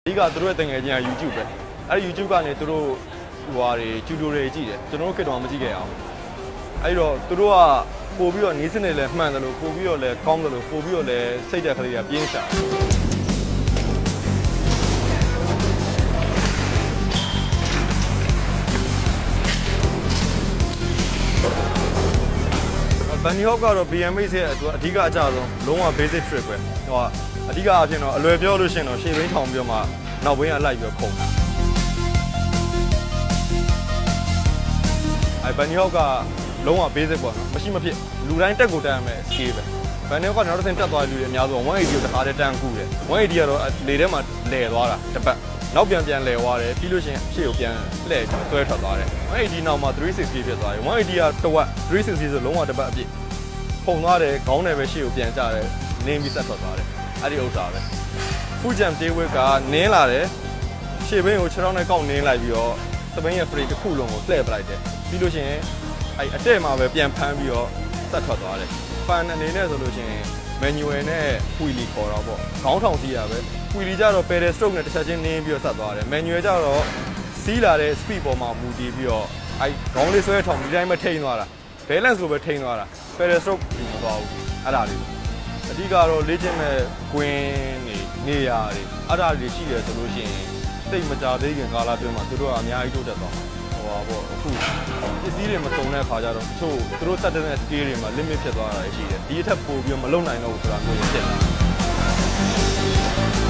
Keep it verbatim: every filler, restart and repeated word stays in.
ဒီကသူတို့ရဲ့တငယ်ချင်းက YouTube ပဲအဲ့ဒီ YouTube ကနေသူတို့ဟိုဟာတွေ tutorial ကြည့်တယ်ကျွန်တော်တို့ခေတ်တော့မကြည့်ခဲ့အောင်အဲ့တော့သူတို့ကပို့ပြီးတော့နီးစနစ်လည်းမှန်တယ်လို့ပို့ပြီးတော့လည်းကောင်းတယ်လို့ပို့ပြီးတော့လည်းစိတ်တက်ကလေးကပြင်းရှာဘန်နီဟော့ကတော့ B M X ရဲ့အဓိကအကြဆုံးလုံးဝ basic trick ပဲဟိုကအဓိကအဖြစ်တော့အလွယ်ပြောလို့ရှိရင်တော့ရှေ့ဘင်းထောင်ပြီးတော့မှနောက်ဘင်းကလိုက်ပြီးတော့ခုန်တာအဲဘန်နီဟော့ကလုံးဝ basic ပေါ့နော်မရှိမဖြစ်လူတိုင်းတက်ကိုတက်ရမယ် skill ပဲဘန်နီဟော့ကနောက်တစ်ဆင့်တက်သွားတဲ့လူတွေအများဆုံးone eightyကိုတစ်ခါတည်းတန်းကူတယ်one eightyကတော့လေထဲမှာလဲသွားတာတစ်ပတ်နောက်ပြန်ပြန်လဲသွားတယ်ပြီးလို့ရှိရင်ရှေ့ကိုပြန်လှည့်ပြီးဆွဲထွက်သွားတယ်one eightyနောက်မှာthree sixtyဖြစ်သွားတယ်one eightyကတစ်ဝက်three sixtyဆိုလုံးဝတစ်ပတ်အပြည့်ပုံသွားတယ်ခေါင်းနဲ့ပဲရှေ့ကိုပြန်ကျတယ်နင်းပြီးဆက်ထွက်သွားတယ်အဲ့ဒီဥစ္စာပဲ full jump day weight ကနင်းလာတယ်ရှေ့ဘင်းကိုခြေထောက်နဲ့ကောက်နင်းလိုက်ပြီးတော့စပိန်ရဲ့ free တစ်ခုလုံးကိုလှည့်ပလိုက်တယ်ပြီးလို့ရှိရင်အဲ့အတက်မှာပဲပြန်ဖမ်းပြီးတော့ဆက်ထွက်သွားတယ် fan အနေနဲ့ဆိုလို့ရှိရင် manual နဲ့ wheelie ခေါ်တော့ပေါ့ခေါင်းထောင်စီးရပဲ wheelie ကြတော့ pedal stroke နဲ့တစ်ချက်ချင်းနင်းပြီးတော့ဆက်သွားတယ် manual ကြတော့စီးလာတဲ့ speed ပေါ်မှာမူတည်ပြီးတော့အဲ့ခေါင်းလေးဆွဲထောင်ဒီတိုင်းပဲထိန်းသွားတာ balance လိုပဲထိန်းသွားတာ pedal stroke မသွားဘူးအဲ့ဒါလေးအဓိကတော့လေ့ကျင့်မဲ့ကွင်းနေနေရာတွေအဲ့ဒါတွေရှိတယ်ဆိုလို့ရှိရင်တိတ်မကြသေးခင်ကာလအတွင်းမှာသူတို့ကအများကြီးတိုးတက်သွားဟိုပါပေါ့အခုပစ္စည်းတွေမစုံတဲ့ခါကျတော့တချို့သူတို့တက်တဲ့ skill တွေမှာ limit ဖြစ်သွားတာရှိတယ်ဒီအထက်ပို့ပြီးမလုံနိုင်တော့ဘူးဆိုတာမျိုးဖြစ်လာ